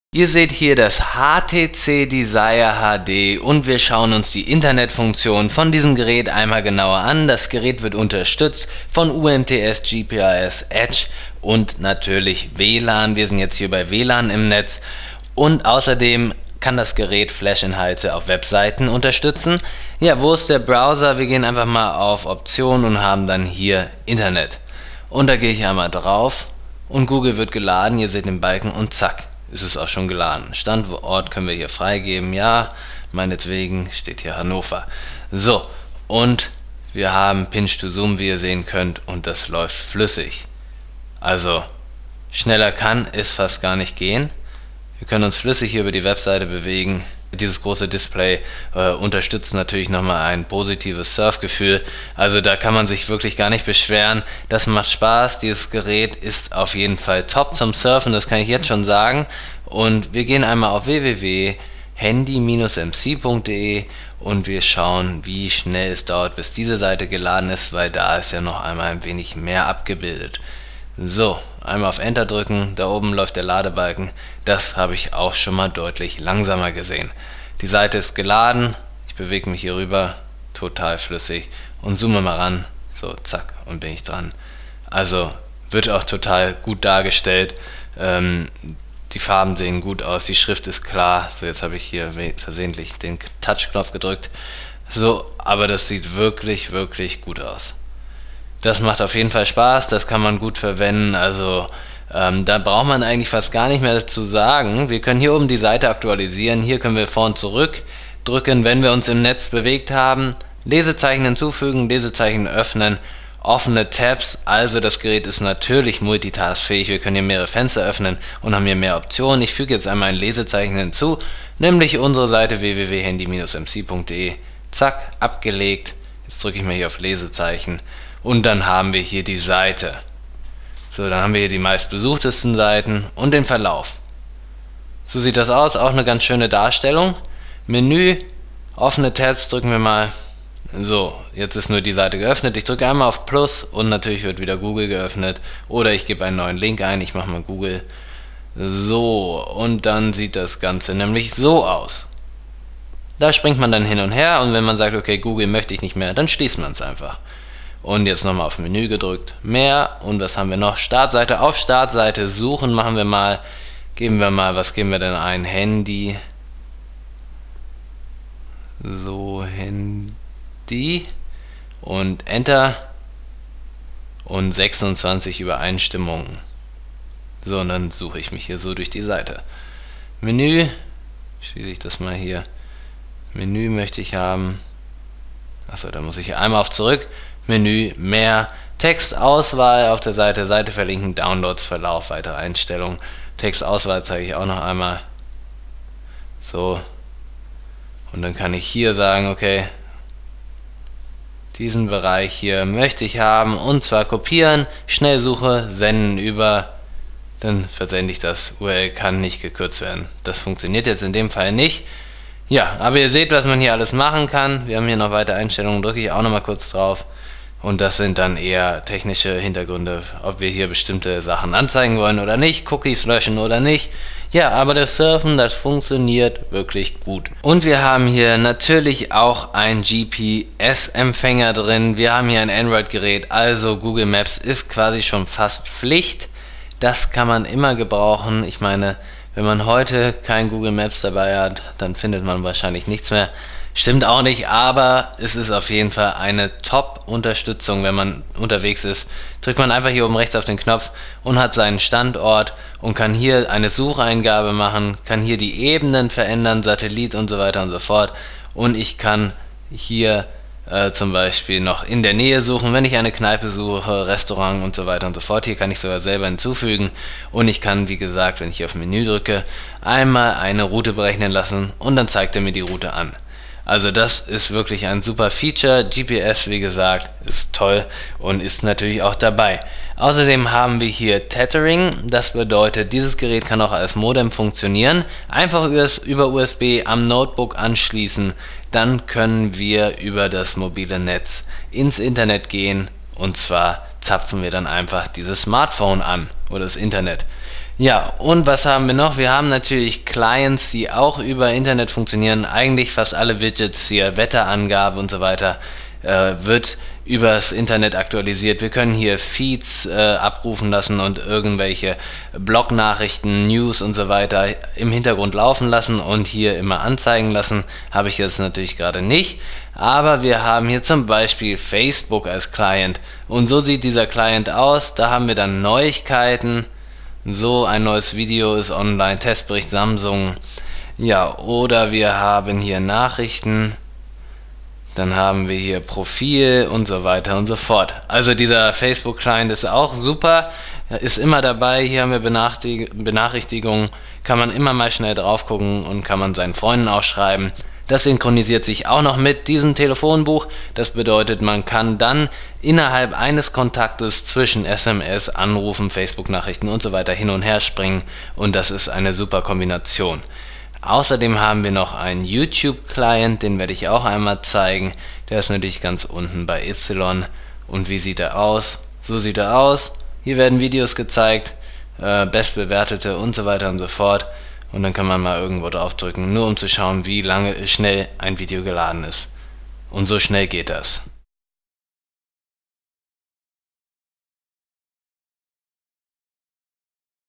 Ihr seht hier das HTC Desire HD und wir schauen uns die Internetfunktion von diesem Gerät einmal genauer an. Das Gerät wird unterstützt von UMTS, GPRS, Edge und natürlich WLAN. Wir sind jetzt hier bei WLAN im Netz und außerdem kann das Gerät Flash-Inhalte auf Webseiten unterstützen. Ja, wo ist der Browser? Wir gehen einfach mal auf Optionen und haben dann hier Internet. Und da gehe ich einmal drauf und Google wird geladen. Ihr seht den Balken und zack, ist es auch schon geladen. Standort können wir hier freigeben, ja, meinetwegen steht hier Hannover. So, und wir haben Pinch to Zoom, wie ihr sehen könnt, und das läuft flüssig. Also, schneller kann es fast gar nicht gehen. Wir können uns flüssig hier über die Webseite bewegen. Dieses große Display unterstützt natürlich nochmal ein positives Surfgefühl. Also da kann man sich wirklich gar nicht beschweren. Das macht Spaß. Dieses Gerät ist auf jeden Fall top zum Surfen, das kann ich jetzt schon sagen. Und wir gehen einmal auf www.handy-mc.de und wir schauen, wie schnell es dauert, bis diese Seite geladen ist, weil da ist ja noch einmal ein wenig mehr abgebildet. So, einmal auf Enter drücken, da oben läuft der Ladebalken, das habe ich auch schon mal deutlich langsamer gesehen. Die Seite ist geladen, ich bewege mich hier rüber, total flüssig und zoome mal ran, so zack und bin ich dran. Also wird auch total gut dargestellt, die Farben sehen gut aus, die Schrift ist klar, so jetzt habe ich hier versehentlich den Touch-Knopf gedrückt, so, aber das sieht wirklich, wirklich gut aus. Das macht auf jeden Fall Spaß, das kann man gut verwenden, also da braucht man eigentlich fast gar nicht mehr zu sagen. Wir können hier oben die Seite aktualisieren, hier können wir vor und zurück drücken, wenn wir uns im Netz bewegt haben, Lesezeichen hinzufügen, Lesezeichen öffnen, offene Tabs, also das Gerät ist natürlich multitaskfähig, wir können hier mehrere Fenster öffnen und haben hier mehr Optionen. Ich füge jetzt einmal ein Lesezeichen hinzu, nämlich unsere Seite www.handy-mc.de, zack, abgelegt, jetzt drücke ich mal hier auf Lesezeichen. Und dann haben wir hier die Seite. So, dann haben wir hier die meistbesuchtesten Seiten und den Verlauf. So sieht das aus, auch eine ganz schöne Darstellung. Menü, offene Tabs drücken wir mal. So, jetzt ist nur die Seite geöffnet. Ich drücke einmal auf Plus und natürlich wird wieder Google geöffnet. Oder ich gebe einen neuen Link ein, ich mache mal Google. So, und dann sieht das Ganze nämlich so aus. Da springt man dann hin und her und wenn man sagt, okay, Google möchte ich nicht mehr, dann schließt man es einfach. Und jetzt nochmal auf Menü gedrückt, mehr, und was haben wir noch? Startseite, auf Startseite suchen machen wir mal, was geben wir denn ein? Handy, so Handy und Enter und 26 Übereinstimmungen. So, und dann suche ich mich hier so durch die Seite. Menü, schließe ich das mal hier, Menü möchte ich haben, achso, da muss ich hier einmal auf zurück, Menü, mehr, Textauswahl auf der Seite, Seite verlinken, Downloads, Verlauf, weitere Einstellungen. Textauswahl zeige ich auch noch einmal. So. Und dann kann ich hier sagen, okay, diesen Bereich hier möchte ich haben und zwar kopieren, Schnellsuche, senden über, dann versende ich das. URL kann nicht gekürzt werden. Das funktioniert jetzt in dem Fall nicht. Ja, aber ihr seht, was man hier alles machen kann. Wir haben hier noch weitere Einstellungen, drücke ich auch noch mal kurz drauf. Und das sind dann eher technische Hintergründe, ob wir hier bestimmte Sachen anzeigen wollen oder nicht, Cookies löschen oder nicht. Ja, aber das Surfen, das funktioniert wirklich gut. Und wir haben hier natürlich auch einen GPS-Empfänger drin. Wir haben hier ein Android-Gerät, also Google Maps ist quasi schon fast Pflicht. Das kann man immer gebrauchen. Ich meine, wenn man heute kein Google Maps dabei hat, dann findet man wahrscheinlich nichts mehr. Stimmt auch nicht, aber es ist auf jeden Fall eine Top-Unterstützung, wenn man unterwegs ist. Drückt man einfach hier oben rechts auf den Knopf und hat seinen Standort und kann hier eine Sucheingabe machen, kann hier die Ebenen verändern, Satellit und so weiter und so fort. Und ich kann hier zum Beispiel noch in der Nähe suchen, wenn ich eine Kneipe suche, Restaurant und so weiter und so fort. Hier kann ich sogar selber hinzufügen und ich kann, wie gesagt, wenn ich hier auf Menü drücke, einmal eine Route berechnen lassen und dann zeigt er mir die Route an. Also das ist wirklich ein super Feature. GPS, wie gesagt, ist toll und ist natürlich auch dabei. Außerdem haben wir hier Tethering. Das bedeutet, dieses Gerät kann auch als Modem funktionieren. Einfach über USB am Notebook anschließen. Dann können wir über das mobile Netz ins Internet gehen. Und zwar zapfen wir dann einfach dieses Smartphone an oder das Internet. Ja, und was haben wir noch? Wir haben natürlich Clients, die auch über Internet funktionieren. Eigentlich fast alle Widgets, hier Wetterangabe und so weiter, wird übers Internet aktualisiert. Wir können hier Feeds abrufen lassen und irgendwelche Blognachrichten, News und so weiter im Hintergrund laufen lassen und hier immer anzeigen lassen. Habe ich jetzt natürlich gerade nicht. Aber wir haben hier zum Beispiel Facebook als Client. Und so sieht dieser Client aus. Da haben wir dann Neuigkeiten. So, ein neues Video ist online, Testbericht Samsung. Ja, oder wir haben hier Nachrichten. Dann haben wir hier Profil und so weiter und so fort. Also dieser Facebook-Client ist auch super, ist immer dabei. Hier haben wir Benachrichtigungen, kann man immer mal schnell drauf gucken und kann man seinen Freunden auch schreiben. Das synchronisiert sich auch noch mit diesem Telefonbuch. Das bedeutet, man kann dann innerhalb eines Kontaktes zwischen SMS, Anrufen, Facebook-Nachrichten und so weiter hin und her springen und das ist eine super Kombination. Außerdem haben wir noch einen YouTube-Client, den werde ich auch einmal zeigen. Der ist natürlich ganz unten bei Y. Und wie sieht er aus? So sieht er aus. Hier werden Videos gezeigt, bestbewertete und so weiter und so fort. Und dann kann man mal irgendwo draufdrücken, nur um zu schauen, wie schnell ein Video geladen ist. Und so schnell geht das.